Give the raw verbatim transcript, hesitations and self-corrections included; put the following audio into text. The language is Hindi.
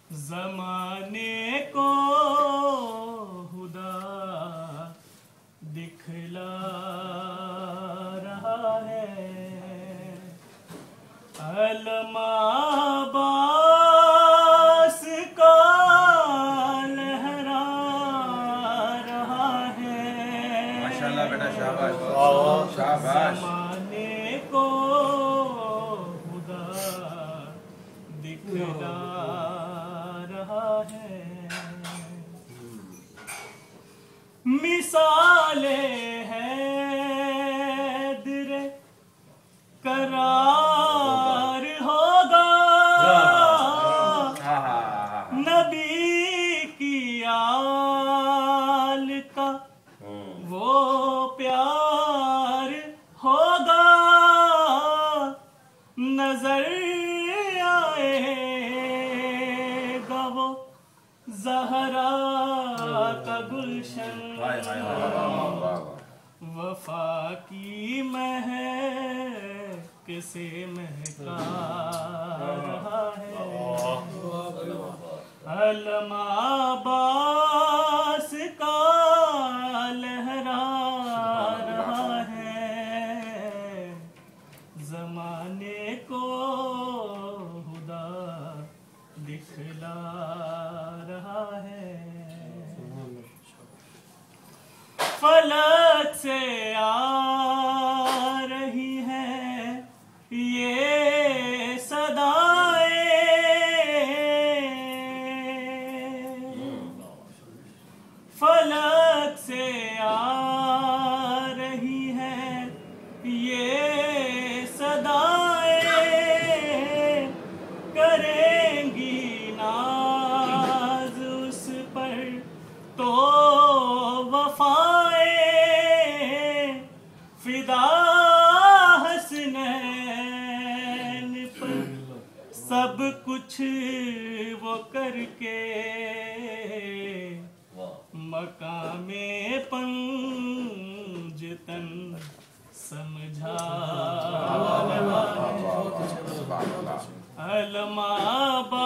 जमाने को खुदा दिखला रहा है, अलमाबास का लहरा रहा है। माशाल्लाह बेटा, शाबाश शाबाश। जमाने को खुदा दिखला रहा है, मिसालें हैं दिरे करार होगा, नबी की आल का वो प्यार होगा, नजर आएगा वो ज़हरा का गुलशन, वफा की महक से महका रहा है, अलमाबास का लहरा रहा है, जमाने को खुदा दिखला रहा है। फलक से आ रही है ये सदाएं, फलक से आ रही है ये सदाएं, करेंगी नाज उस पर तो वफाएं, फिदा हसनैन पर सब कुछ वो करके, मकामे पंजतन समझा रहा है, अलमा